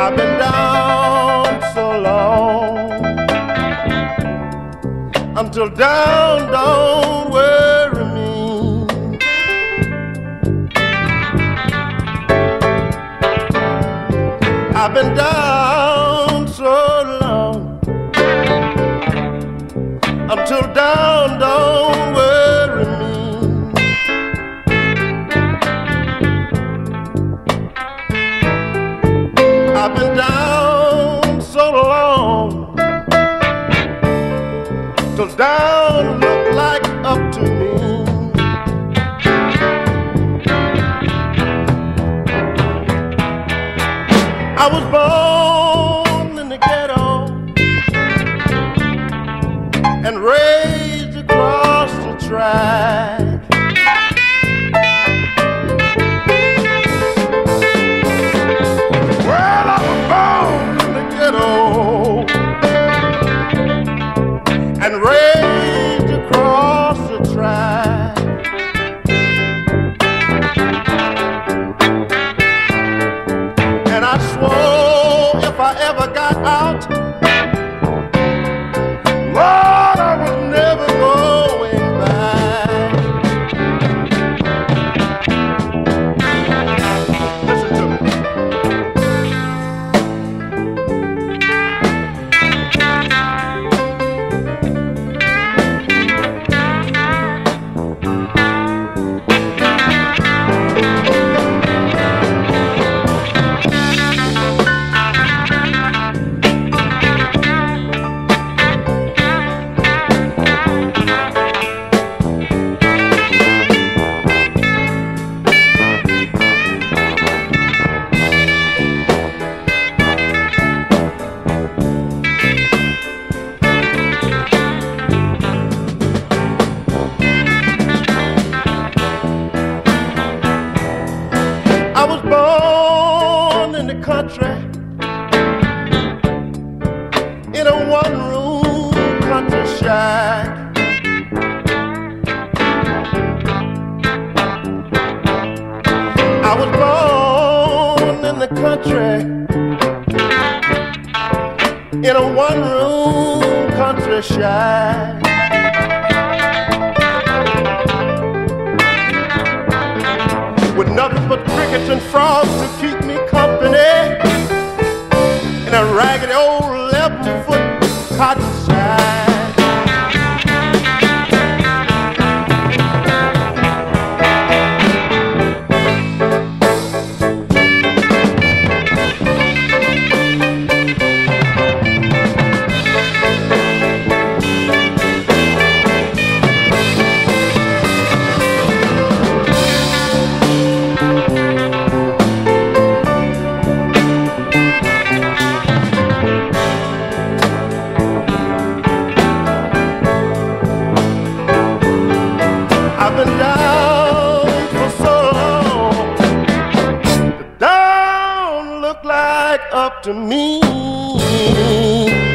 I've been down so long, until down don't worry me. I've been down so long, until down don't worry me. I've been down so long, till down look like up to me. I was born in the ghetto and raised across the track. Well, I was born in the ghetto and raised across the track. And I swore if I ever got out, Lord, I was never going back. Listen to me. I was born in the country, in a one-room country shack. I was born in the country, in a one-room country shack. With nothing but crickets and frogs to keep me company, in a raggedy old 11-foot cotton sack. I've been down for so long, the down look like up to me.